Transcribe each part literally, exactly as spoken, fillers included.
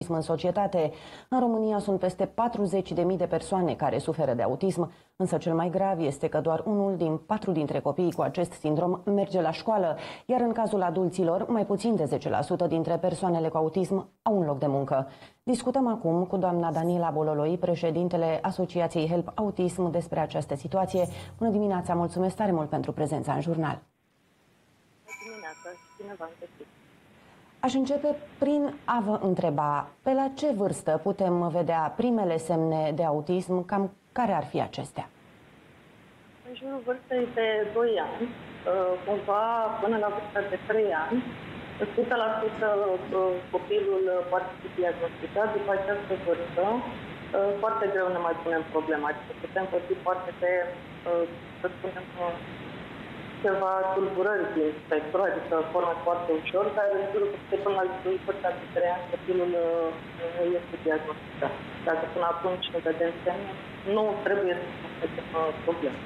în societate. În România sunt peste patruzeci de mii de persoane care suferă de autism, însă cel mai grav este că doar unul din patru dintre copiii cu acest sindrom merge la școală, iar în cazul adulților, mai puțin de zece la sută dintre persoanele cu autism au un loc de muncă. Discutăm acum cu doamna Daniela Bololoi, președintele Asociației Help Autism, despre această situație. Bună dimineața, mulțumesc tare mult pentru prezența în jurnal. Bună dimineața, bine v-am găsit. Aș începe prin a vă întreba, pe la ce vârstă putem vedea primele semne de autism, cam care ar fi acestea? În jurul vârstei de doi ani, cumva până la vârsta de trei ani, o sută la sută copilul poate fi diagnosticat. După această vârstă, foarte greu ne mai punem problema. Adică putem vorbi poate de, să spunem, ceva tulburări din spectru, adică forme foarte ușor, dar în jurul vârstei până la vârsta de trei ani, copilul nu este diagnosticat. Dacă până atunci nu vedem semne, nu trebuie să facem probleme.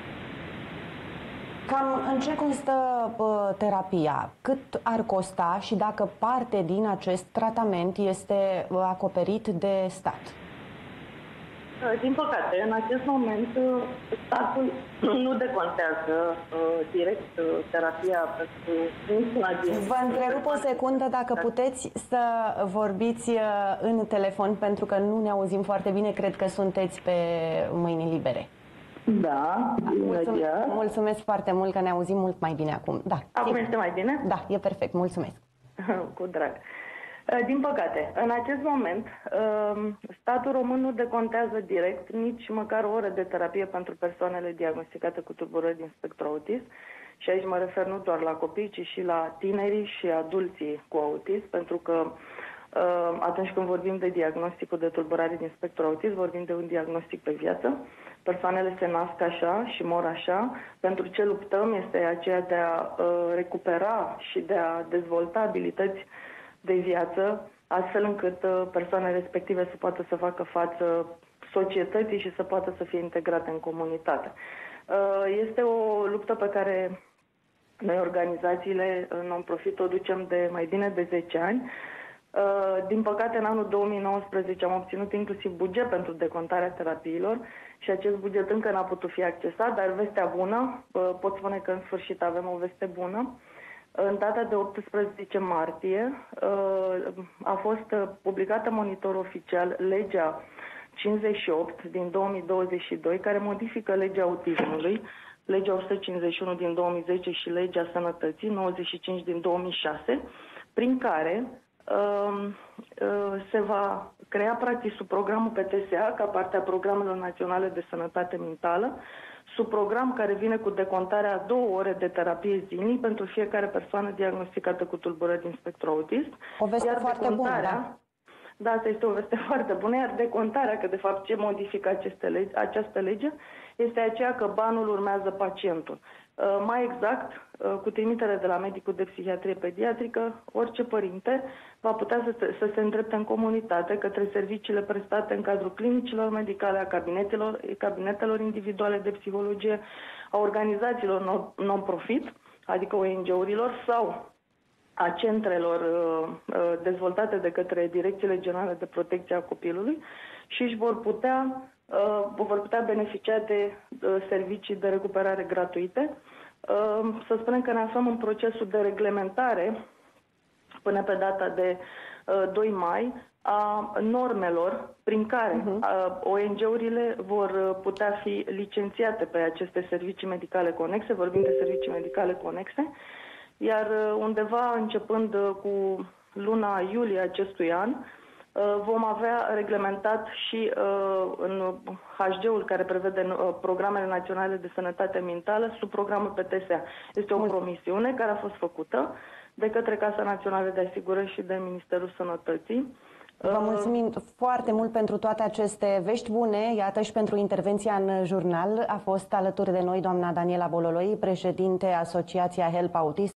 Cam în ce constă uh, terapia? Cât ar costa și dacă parte din acest tratament este uh, acoperit de stat? Din păcate, în acest moment, statul nu decontează uh, direct uh, terapia pentru niciuna din... Vă întrerup o secundă, dacă puteți să vorbiți uh, în telefon, pentru că nu ne auzim foarte bine, cred că sunteți pe mâini libere. Da, Mulțum mulțumesc foarte mult că ne auzim mult mai bine acum. Da, acum este mai bine? Da, e perfect, mulțumesc. Cu drag. Din păcate, în acest moment, statul român nu decontează direct nici măcar o oră de terapie pentru persoanele diagnosticate cu tulburări din spectru autism. Și aici mă refer nu doar la copii, ci și la tinerii și adulții cu autism, pentru că atunci când vorbim de diagnosticul de tulburare din spectru autism, vorbim de un diagnostic pe viață. Persoanele se nasc așa și mor așa. Pentru ce luptăm este aceea de a recupera și de a dezvolta abilități de viață, astfel încât persoanele respective să poată să facă față societății și să poată să fie integrate în comunitate. Este o luptă pe care noi, organizațiile non-profit, o ducem de mai bine de zece ani. Din păcate, în anul două mii nouăsprezece am obținut inclusiv buget pentru decontarea terapiilor și acest buget încă n-a putut fi accesat, dar vestea bună, pot spune că în sfârșit avem o veste bună. În data de optsprezece martie a fost publicată monitor oficial legea cincizeci și opt din două mii douăzeci și doi, care modifică legea autismului, legea o sută cincizeci și unu din două mii zece și legea sănătății nouăzeci și cinci din două mii șase, prin care se va crea practic sub programul P T S A, ca parte a programelor naționale de sănătate mentală, sub program care vine cu decontarea a două ore de terapie zilnic pentru fiecare persoană diagnosticată cu tulburări din spectru autism. O veste iar foarte bună, da? Da, asta este o veste foarte bună, iar decontarea, că de fapt ce modifică aceste legi, această lege, este aceea că banul urmează pacientul. Uh, mai exact, uh, cu trimitere de la medicul de psihiatrie pediatrică, orice părinte va putea să, să se îndrepte în comunitate către serviciile prestate în cadrul clinicilor medicale, a cabinetelor, cabinetelor individuale de psihologie, a organizațiilor non-profit, adică O N G-urilor sau a centrelor uh, uh, dezvoltate de către Direcțiile Generale de Protecție a Copilului și își vor putea, uh, vor putea beneficia de uh, servicii de recuperare gratuite. Uh, să spunem că ne aflăm în procesul de reglementare până pe data de uh, doi mai a normelor prin care uh-huh. uh, O N G-urile vor putea fi licențiate pe aceste servicii medicale conexe, vorbim de servicii medicale conexe, iar undeva începând cu luna iulie acestui an vom avea reglementat și în H G-ul care prevede programele naționale de sănătate mentală sub programul P T S A. Este o promisiune care a fost făcută de către Casa Națională de Asigurări și de Ministerul Sănătății. Vă mulțumim foarte mult pentru toate aceste vești bune, iată, și pentru intervenția în jurnal. A fost alături de noi doamna Daniela Bololoi, președinte Asociația Help Autism.